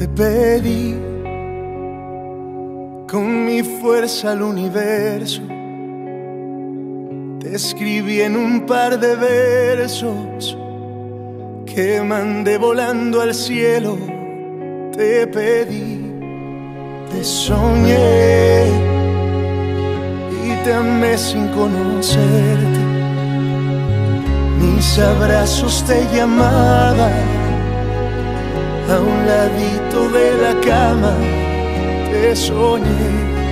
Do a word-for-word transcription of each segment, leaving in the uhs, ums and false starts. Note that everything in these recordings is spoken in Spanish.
Te pedí con mi fuerza al universo, te escribí en un par de versos que mandé volando al cielo. Te pedí, te soñé y te amé sin conocerte. Mis abrazos te llamaban, a un ladito de la cama te soñé.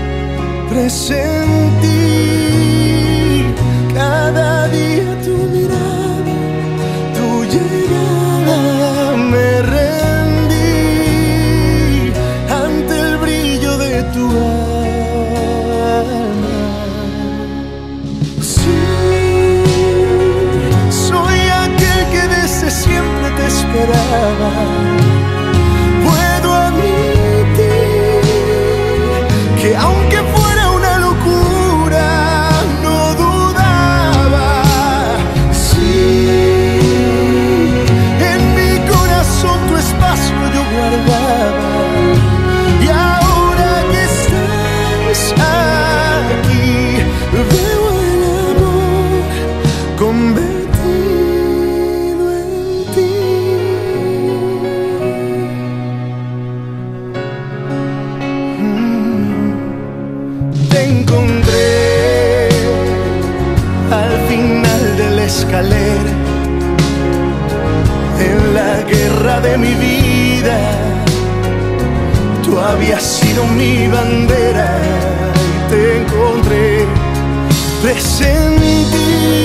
Presentí cada día tu mirada, tu llegada. Me rendí ante el brillo de tu alma. Sí, soy aquel que desde siempre te esperaba. Que aunque fuera una locura, no dudaba. Sí, en mi corazón tu espacio yo guardaba. Y ahora que estás aquí, veo el amor convertido en ti. Te encontré al final de la escalera, en la guerra de mi vida. Tú habías sido mi bandera y te encontré. Presentí